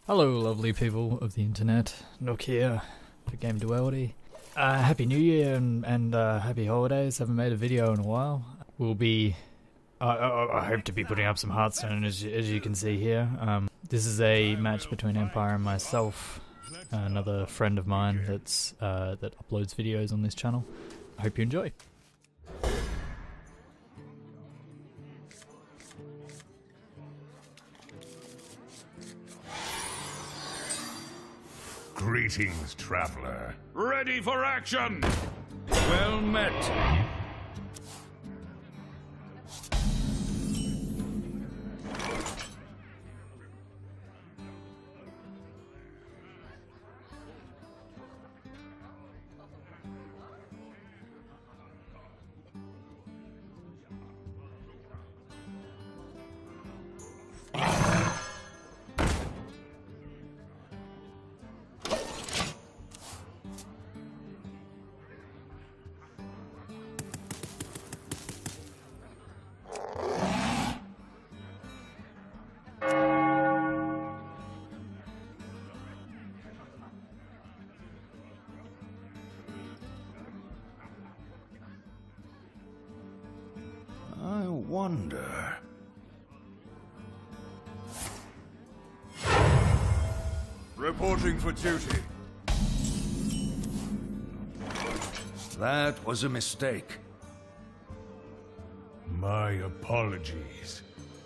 Hello lovely people of the internet, Nook here for Game Duality. Happy New Year and happy holidays. Haven't made a video in a while. We'll be, I hope to be putting up some Hearthstone as you can see here. This is a match between Empire and myself, another friend of mine that uploads videos on this channel. I hope you enjoy. Greetings, traveler. Ready for action! Well met. I wonder... Reporting for duty. That was a mistake. My apologies.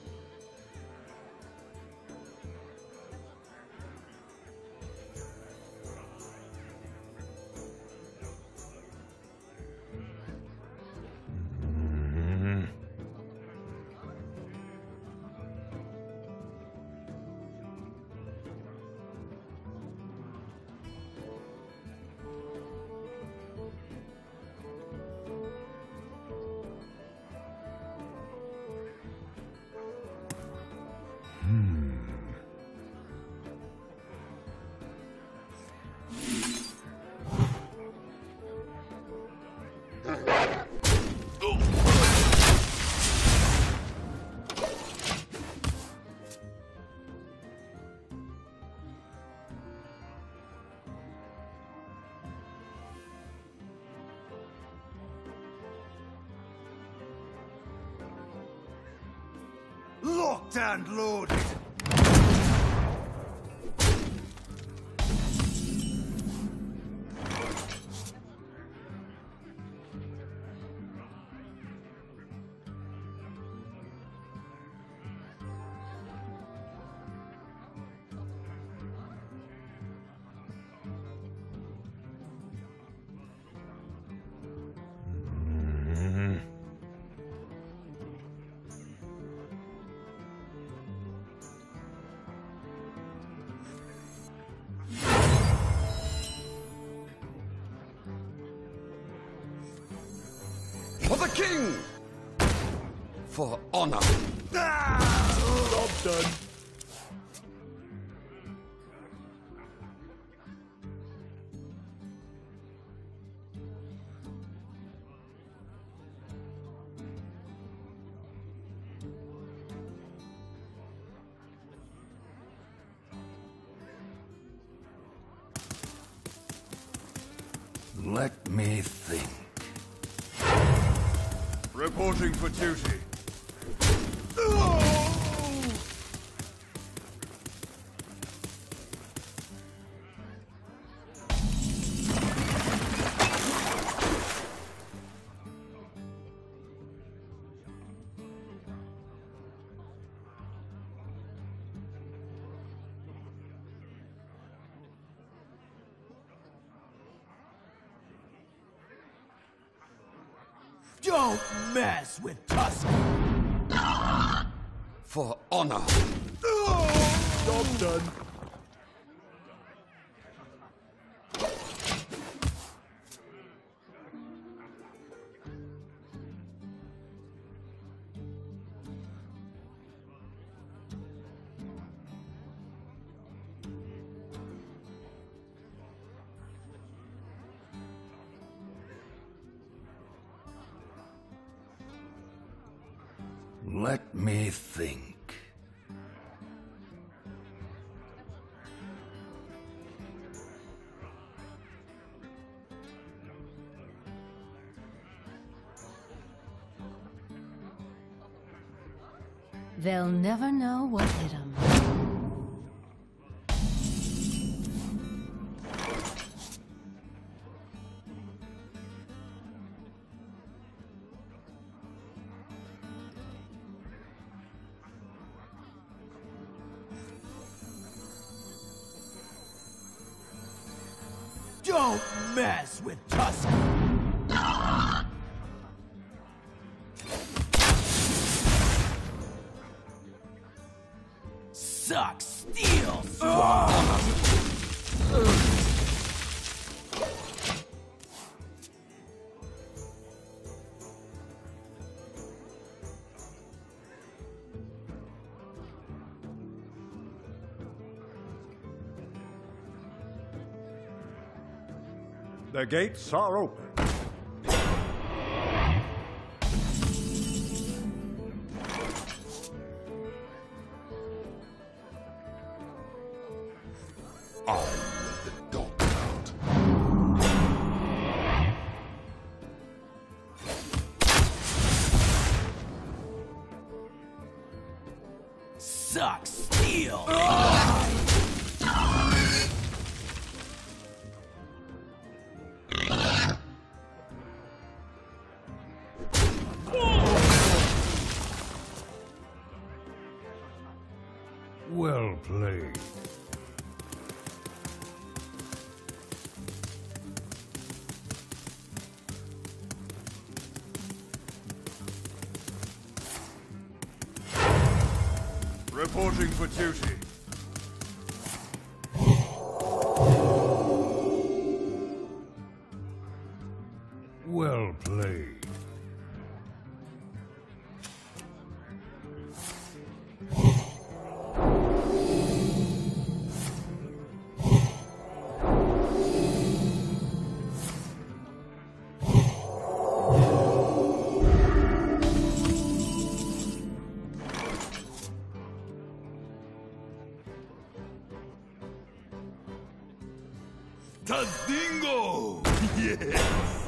Locked and loaded. For the king! For honor! Job done. Let me think. Reporting for duty. Don't mess with Tusk! For honor. Job done. Let me think. They'll never know what hit them. Don't mess with Tusk. Suck steel. The gates are open. I'll let the dog out. Suck steel. Well played. Reporting for duty. Well played. Tazingo! Yes!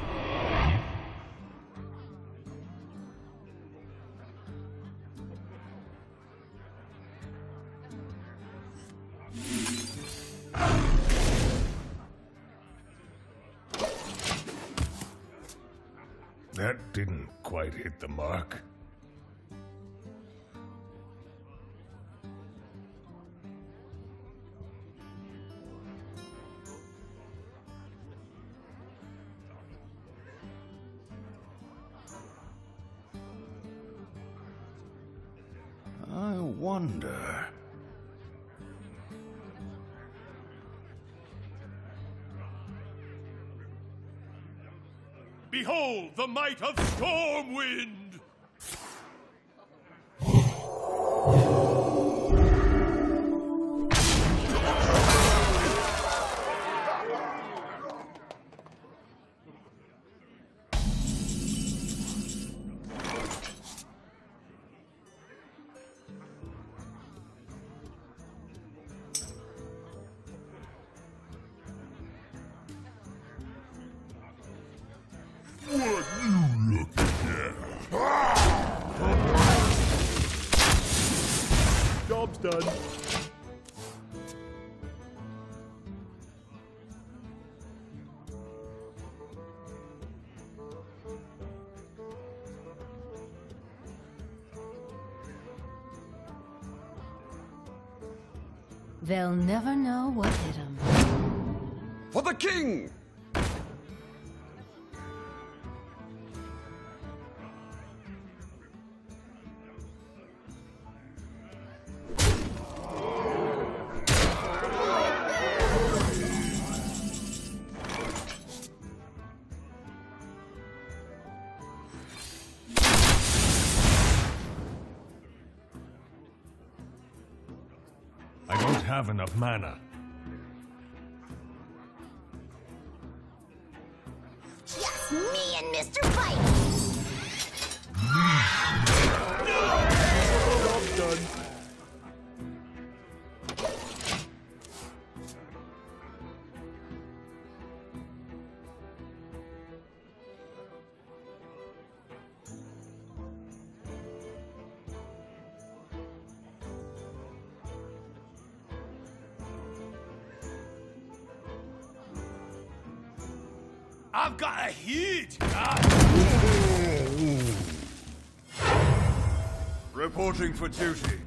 That didn't quite hit the mark. I wonder. Behold the might of Stormwind! What you looking at? Job's done. They'll never know what hit them. For the king! I don't have enough mana. Just me and Mr. Bite. Job's done. I've got a heat! Reporting for duty.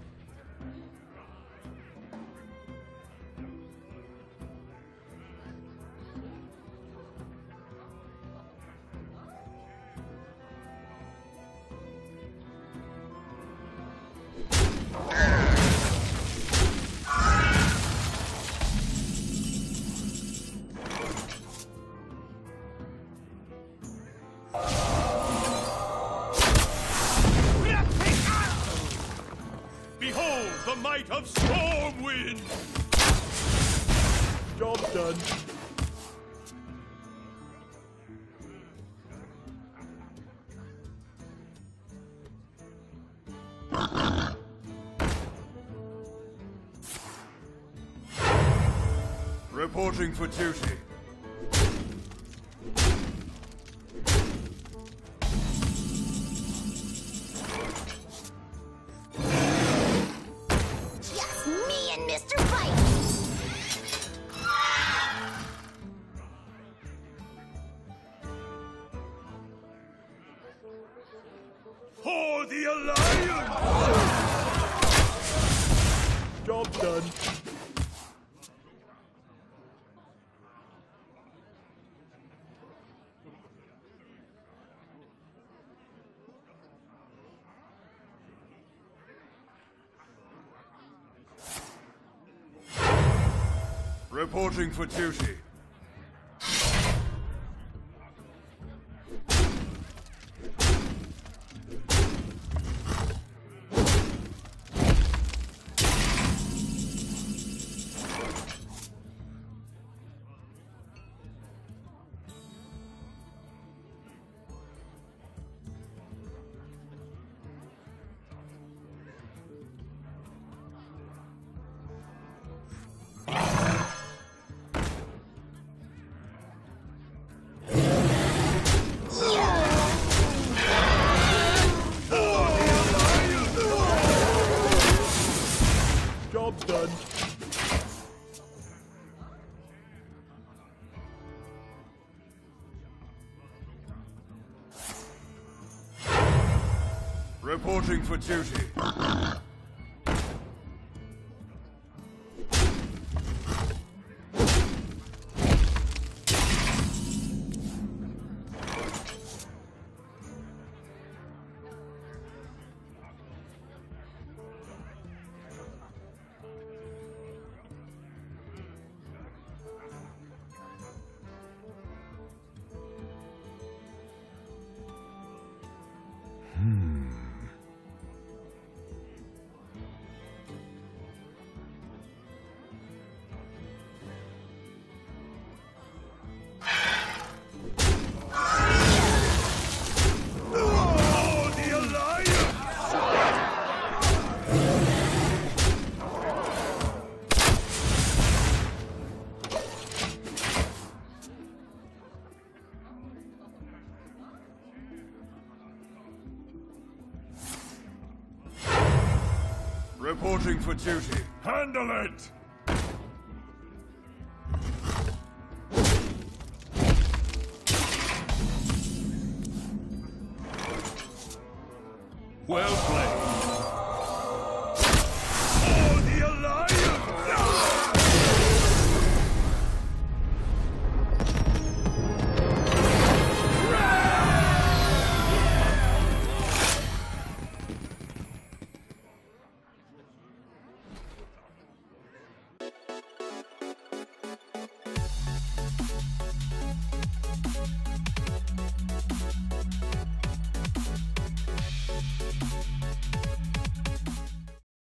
Behold the might of Stormwind! Job's done. Reporting for duty. Just me and Mr. Bite. For the Alliance! Job's done. Reporting for duty. Job's done. Reporting for duty. For the Alliance! Reporting for duty. Handle it! Well played.